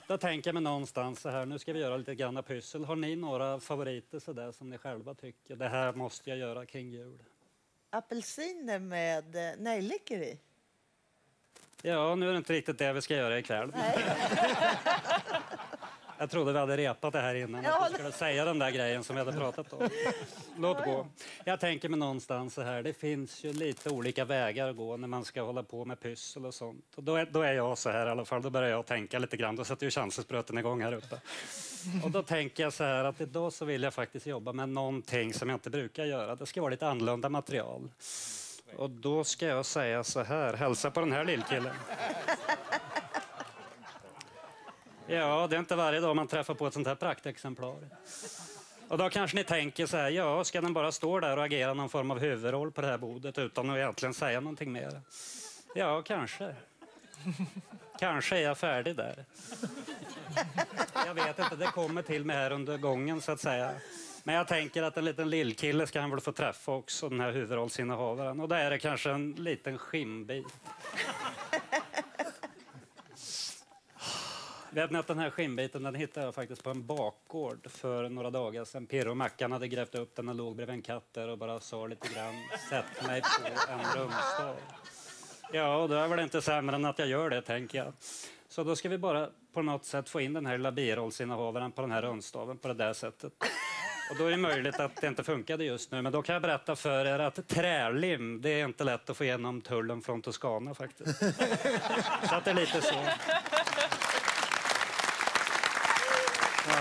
Då tänker jag mig någonstans så här, nu ska vi göra lite grann pyssel. Har ni några favoriter så där som ni själva tycker? Det här måste jag göra kring jul. Apelsiner med nejlikor i. Ja, nu är det inte riktigt det vi ska göra ikväll. Nej. Jag trodde vi hade repat det här innan, att vi skulle säga den där grejen som vi hade pratat om. Låt gå. Jag tänker mig någonstans så här, det finns ju lite olika vägar att gå när man ska hålla på med pyssel och sånt. Och då är jag så här i alla fall, då börjar jag tänka lite grann, då sätter ju chansespröten igång här uppe. Och då tänker jag så här att idag så vill jag faktiskt jobba med någonting som jag inte brukar göra. Det ska vara lite annorlunda material. Och då ska jag säga så här, hälsa på den här lillkillen. Ja, det är inte varje dag man träffar på ett sånt här praktexemplar. Och då kanske ni tänker så här, ja, ska den bara stå där och agera någon form av huvudroll på det här bordet utan att egentligen säga någonting mer? Ja, kanske. Kanske är jag färdig där. Jag vet inte, det kommer till mig här under gången så att säga. Men jag tänker att en liten lillkille ska han väl få träffa också, den här huvudrollsinnehavaren. Och där är det kanske en liten skinnbit. Vet ni att den här skinnbiten den hittade jag faktiskt på en bakgård för några dagar sedan. Pirro och Mackan hade grävt upp den och låg bredvid en katt där och bara sa lite grann, sätt mig på en rumstav. Ja, och då är väl inte sämre än att jag gör det, tänker jag. Så då ska vi bara på något sätt få in den här lilla birollsinnehavaren på den här rundstaven på det där sättet. Och då är det möjligt att det inte funkade just nu, men då kan jag berätta för er att trälim, det är inte lätt att få igenom tullen från Toscana faktiskt. Så att det är lite så. Ja.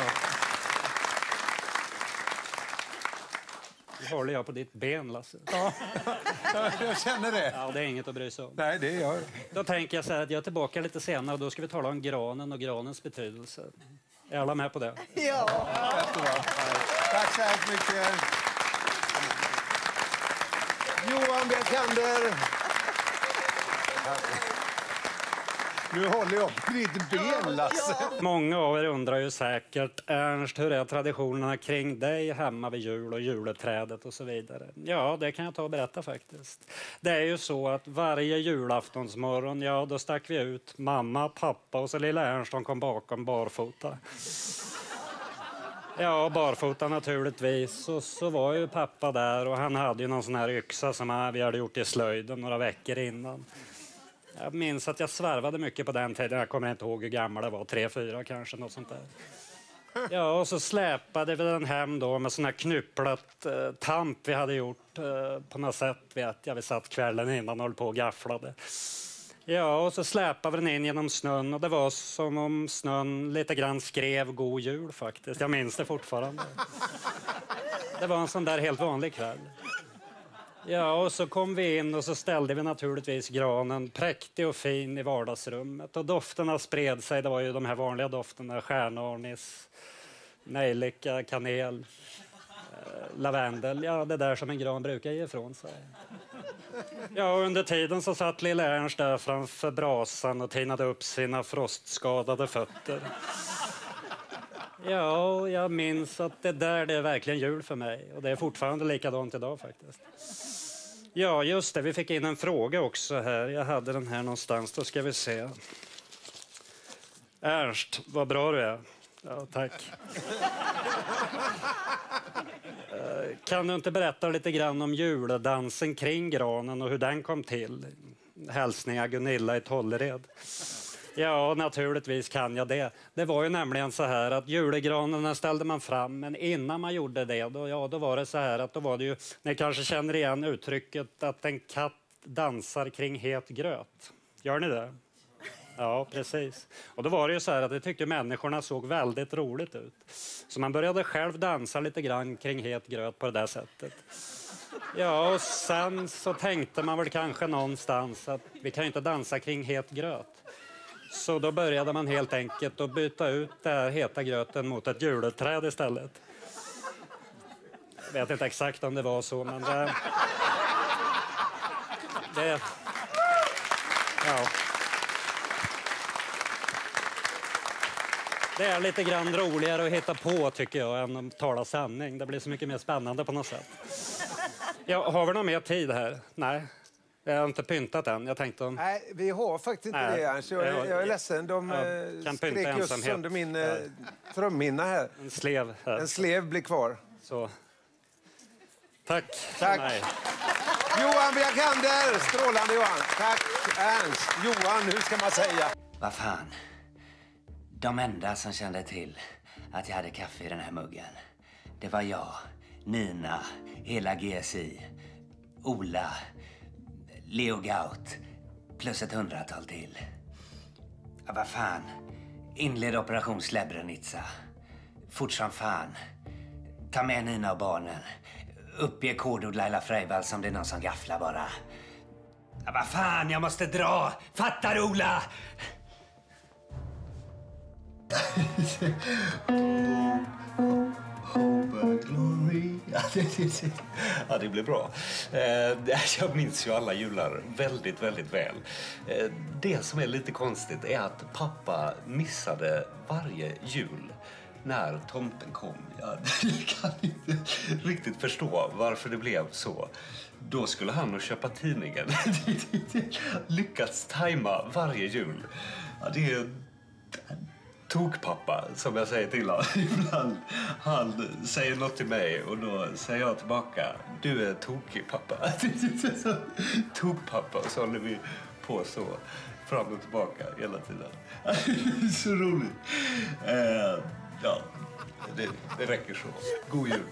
Nu håller jag på ditt ben, Lasse. Ja, jag känner det. Ja, det är inget att bry sig om. Nej, det gör. Då tänker jag så här att jag är tillbaka lite senare och då ska vi tala om granen och granens betydelse. Är alla med på det? Ja. Jättebra. Tack så hemskt mycket. Johan Björkander. Nu håller jag på ditt ben, Lasse. Många av er undrar ju säkert, Ernst, hur är traditionerna kring dig hemma vid jul och juleträdet och så vidare? Ja, det kan jag ta och berätta faktiskt. Det är ju så att varje julaftonsmorgon, ja, då stack vi ut mamma, pappa och så lilla Ernst, de kom bakom barfota. Ja, barfota naturligtvis. Och så var ju pappa där och han hade ju någon sån här yxa som vi hade gjort i slöjden några veckor innan. Jag minns att jag svarvade mycket på den tiden. Jag kommer inte ihåg hur gammal det var. 3-4 kanske, något sånt där. Ja, och så släpade vi den hem då med sån här knypplat tamp vi hade gjort på något sätt. Vet jag. Vi satt kvällen innan och höll på och gafflade. Ja, och så släpade vi den in genom snön och det var som om snön lite grann skrev god jul faktiskt. Jag minns det fortfarande. Det var en sån där helt vanlig kväll. Ja, och så kom vi in och så ställde vi naturligtvis granen präktig och fin i vardagsrummet. Och dofterna spred sig, det var ju de här vanliga dofterna, stjärnanis, nejlika, kanel, lavendel. Ja, det där som en gran brukar ge ifrån sig. Ja, och under tiden så satt lilla Ernst där framför brasan och tinade upp sina frostskadade fötter. Ja, och jag minns att det är verkligen jul för mig. Och det är fortfarande likadant idag faktiskt. Ja, just det. Vi fick in en fråga också här. Jag hade den här någonstans. Då ska vi se. Ernst, vad bra du är. Ja, tack. Kan du inte berätta lite grann om juldansen kring granen och hur den kom till? Hälsningar Gunilla i Tollered. Ja, naturligtvis kan jag det. Det var ju nämligen så här att julegranen ställde man fram, men innan man gjorde det, då var det så här att då var det ju, ni kanske känner igen uttrycket att en katt dansar kring het gröt. Gör ni det? Ja, precis. Och då var det ju så här att det tyckte människorna såg väldigt roligt ut. Så man började själv dansa lite grann kring het gröt på det där sättet. Ja, och sen så tänkte man väl kanske någonstans att vi kan ju inte dansa kring het gröt. Så då började man helt enkelt att byta ut den här heta gröten mot ett juleträd istället. Jag vet inte exakt om det var så, men det ja. Det är lite grann roligare att hitta på tycker jag än att tala sanning. Det blir så mycket mer spännande på något sätt. Ja, har vi någon mer tid här? Nej. Jag har inte pyntat än. Jag tänkte om... Nej, vi har faktiskt inte Nej, det, Ernst. Jag är ledsen. De kan pynta skrek just ensamhet. sönder min trumhinna här. En slev här. En slev blir kvar. Så. Tack. Tack. Nej. Johan Björkander! Strålande Johan. Tack Ernst. Johan, hur ska man säga? Vad fan. De enda som kände till att jag hade kaffe i den här muggen, det var jag, Nina, hela GSI, Ola, Leo Gaut, plus ett 100-tal till. Ja, vad fan. Inled operation Srebrenica. Fort som fan. Ta med Nina och barnen. Uppge kodord Laila Freivalds om det är någon som gafflar bara. Ja, vad fan, jag måste dra. Fattar Ola? Ja, det blir bra. Jag minns ju alla jular väldigt, väldigt väl. Det som är lite konstigt är att pappa missade varje jul när tomten kom. Jag kan inte riktigt förstå varför det blev så. Då skulle han nog köpa tidningen. Lyckats tajma varje jul. Ja, det är tokpappa, som jag säger till honom. Ibland han säger något till mig och då säger jag tillbaka: du är tokig, pappa. Tokpappa, så håller vi på så fram och tillbaka hela tiden. Så roligt. Ja, det räcker så. God jul.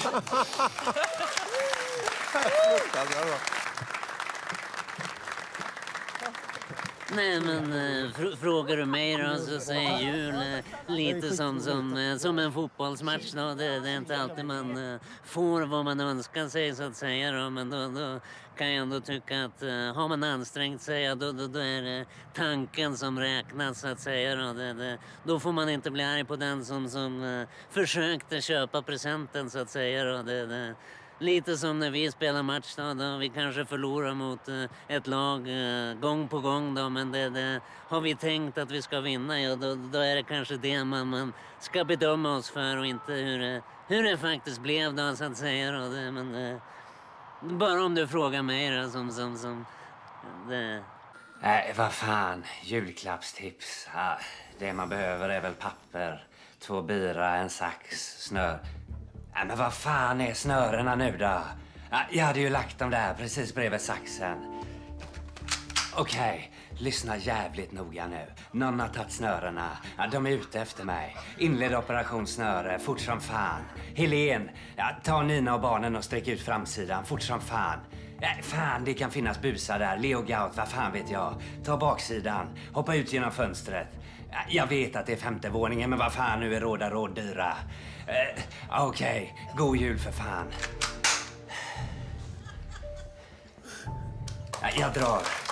Nej, men frågar du mig då, så säger jul lite som en fotbollsmatch då. Det är inte alltid man får vad man önskar sig, så att säga då. Men då kan jag ändå tycka att har man ansträngt sig, då är det tanken som räknas, så att säga då. Då får man inte bli arg på den som försökte köpa presenten, så att säga då. Lite som när vi spelar match då vi kanske förlorar mot ett lag gång på gång då, men det har vi tänkt att vi ska vinna, ja, då är det kanske det man ska bedöma oss för, och inte hur det faktiskt blev då, så att säga då. Men bara om du frågar mig då, som det... Nej, vad fan. Julklappstips. Ja, det man behöver är väl papper, 2 bira, en sax, snör. Ja, men vad fan är snörena nu då? Ja, jag hade ju lagt dem där precis bredvid saxen. Okej, lyssna jävligt noga nu. Någon har tagit snörena. Ja, de är ute efter mig. Inled operation snöre, fort som fan. Helen, ja, ta Nina och barnen och sträck ut framsidan, fort som fan. Ja, fan, det kan finnas busar där. Leo Gaut, vad fan vet jag. Ta baksidan, hoppa ut genom fönstret. Ja, jag vet att det är 5:e våningen, men vad fan, nu är råd dyra. Okej, god jul för fan. Ja, jag drar.